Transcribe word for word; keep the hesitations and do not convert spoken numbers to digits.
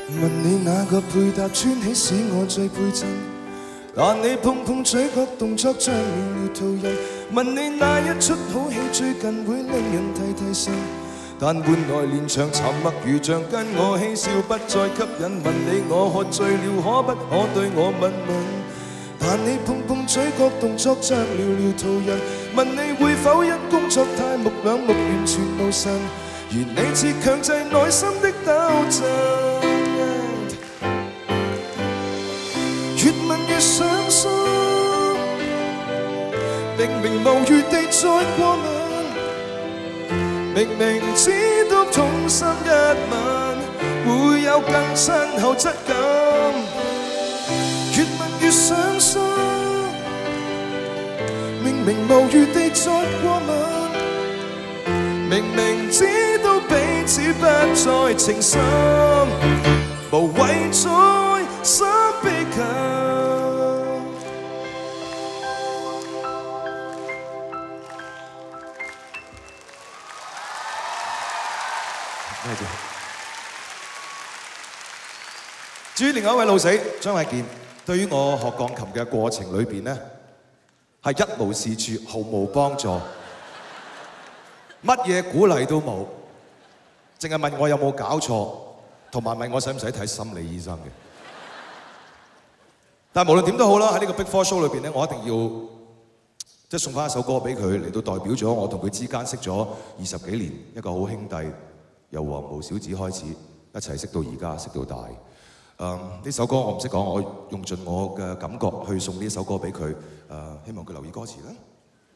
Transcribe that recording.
問你那個配搭穿起使我最倍震，但你碰碰嘴角動作像秒秒套人。問你那一出好戲最近會令人提提神，但換來連場沉默如像跟我嬉笑不再吸引。問你我喝醉了可不可對我吻吻？但你碰碰嘴角動作像寥寥途人。問你會否因工作太目兩目完全無神？願你似強制內心的鬥爭，越問越傷心，明明無餘地再過問，明明知道痛心一吻會有更親厚質感，越問越傷心，明明無餘地再過問，明明知道彼此不再情深，無謂再心悲近。至於另外一位老死張衛健，對於我學鋼琴嘅過程裏邊呢，係一無是處，毫無幫助，乜嘢鼓勵都冇，淨係問我有冇搞錯，同埋問我使唔使睇心理醫生嘅。但係無論點都好啦，喺呢個 Big Four Show 裏邊咧，我一定要即係送翻一首歌俾佢，嚟到代表咗我同佢之間識咗二十幾年一個好兄弟，由黃毛小子開始一齊識到而家，識到大。誒呢首歌我唔識講，我用盡我嘅感覺去送呢首歌俾佢。誒希望佢留意歌詞啦。